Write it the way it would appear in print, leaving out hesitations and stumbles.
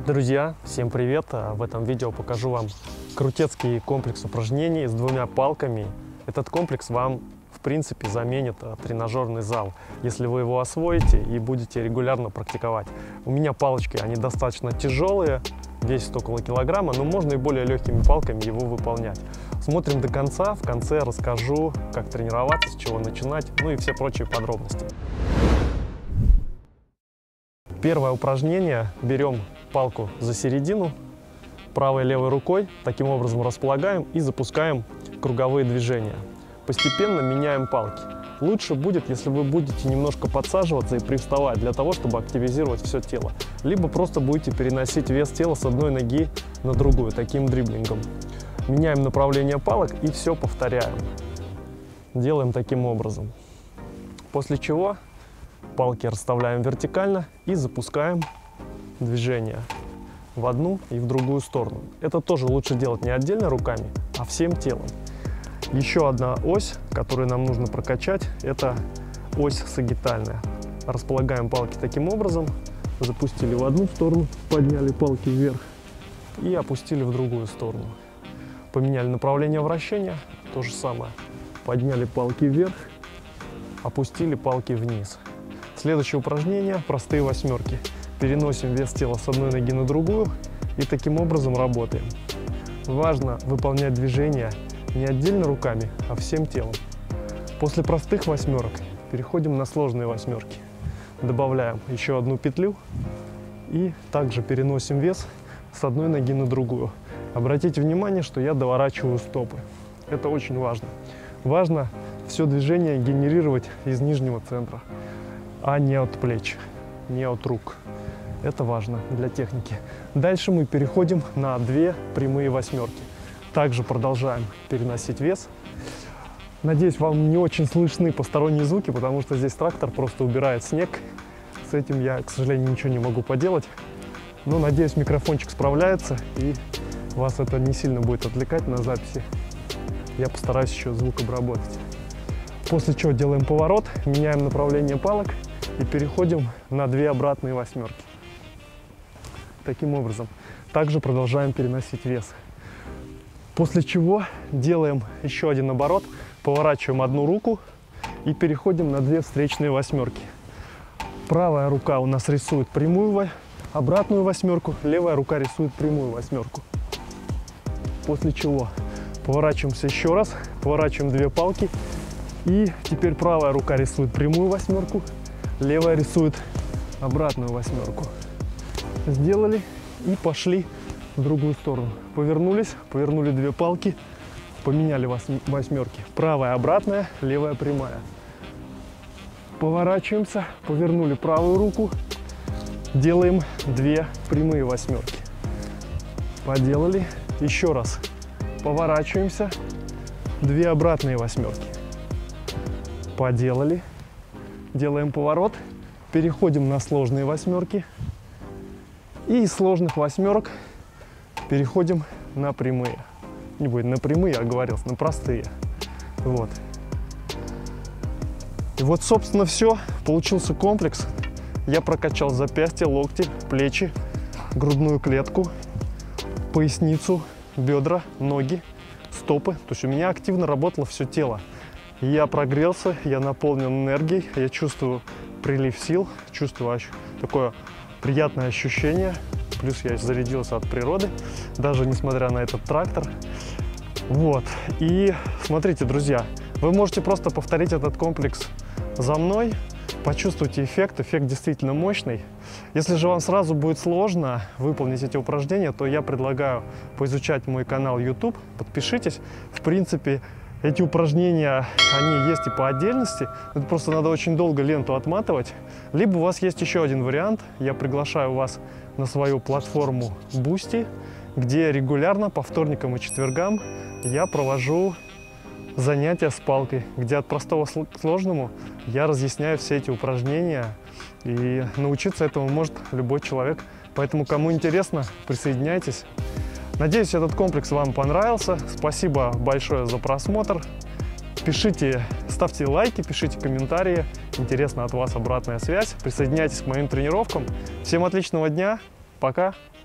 Друзья, всем привет! В этом видео покажу вам крутецкий комплекс упражнений с двумя палками. Этот комплекс вам, в принципе, заменит тренажерный зал, если вы его освоите и будете регулярно практиковать. У меня палочки, они достаточно тяжелые, весят около килограмма, но можно и более легкими палками его выполнять. Смотрим до конца, в конце расскажу, как тренироваться, с чего начинать, ну и все прочие подробности. Первое упражнение. Берем палку за середину, правой и левой рукой, таким образом располагаем и запускаем круговые движения. Постепенно меняем палки. Лучше будет, если вы будете немножко подсаживаться и привставать, для того, чтобы активизировать все тело. Либо просто будете переносить вес тела с одной ноги на другую, таким дриблингом. Меняем направление палок и все повторяем. Делаем таким образом. После чего палки расставляем вертикально и запускаем движение в одну и в другую сторону. Это тоже лучше делать не отдельно руками, а всем телом. Еще одна ось, которую нам нужно прокачать, это ось сагитальная. Располагаем палки таким образом, запустили в одну сторону, подняли палки вверх и опустили в другую сторону. Поменяли направление вращения, то же самое. Подняли палки вверх, опустили палки вниз. Следующее упражнение – простые восьмерки. Переносим вес тела с одной ноги на другую и таким образом работаем. Важно выполнять движения не отдельно руками, а всем телом. После простых восьмерок переходим на сложные восьмерки. Добавляем еще одну петлю и также переносим вес с одной ноги на другую. Обратите внимание, что я доворачиваю стопы. Это очень важно. Важно все движение генерировать из нижнего центра, а не от плеч, не от рук. Это важно для техники. Дальше мы переходим на две прямые восьмерки. Также продолжаем переносить вес. Надеюсь, вам не очень слышны посторонние звуки, потому что здесь трактор просто убирает снег. С этим я, к сожалению, ничего не могу поделать. Но надеюсь, микрофончик справляется и вас это не сильно будет отвлекать на записи. Я постараюсь еще звук обработать. После чего делаем поворот, меняем направление палок и переходим на две обратные восьмерки. Таким образом. Также продолжаем переносить вес. После чего делаем еще один оборот, поворачиваем одну руку и переходим на две встречные восьмерки. Правая рука у нас рисует прямую обратную восьмерку, левая рука рисует прямую восьмерку. После чего поворачиваемся еще раз, поворачиваем две палки. И теперь правая рука рисует прямую восьмерку, левая рисует обратную восьмерку. Сделали и пошли в другую сторону. Повернулись, повернули две палки, поменяли восьмерки. Правая обратная, левая прямая. Поворачиваемся, повернули правую руку, делаем две прямые восьмерки. Поделали. Еще раз. Поворачиваемся, две обратные восьмерки. Поделали. Делаем поворот, переходим на сложные восьмерки. И из сложных восьмерок переходим на прямые. Не будет на прямые, я оговорился, на простые. Вот. И вот, собственно, все. Получился комплекс. Я прокачал запястья, локти, плечи, грудную клетку, поясницу, бедра, ноги, стопы. То есть у меня активно работало все тело. Я прогрелся, я наполнен энергией, я чувствую прилив сил, чувствую такое приятное ощущение. Плюс я зарядился от природы, даже несмотря на этот трактор. Вот. И смотрите, друзья, вы можете просто повторить этот комплекс за мной, почувствуйте эффект. Эффект действительно мощный. Если же вам сразу будет сложно выполнить эти упражнения, то я предлагаю поизучать мой канал YouTube, подпишитесь. В принципе, эти упражнения, они есть и по отдельности, это просто надо очень долго ленту отматывать. Либо у вас есть еще один вариант, я приглашаю вас на свою платформу Boosty, где регулярно по вторникам и четвергам я провожу занятия с палкой, где от простого к сложному я разъясняю все эти упражнения, и научиться этому может любой человек. Поэтому, кому интересно, присоединяйтесь. Надеюсь, этот комплекс вам понравился. Спасибо большое за просмотр. Пишите, ставьте лайки, пишите комментарии. Интересна от вас обратная связь. Присоединяйтесь к моим тренировкам. Всем отличного дня. Пока.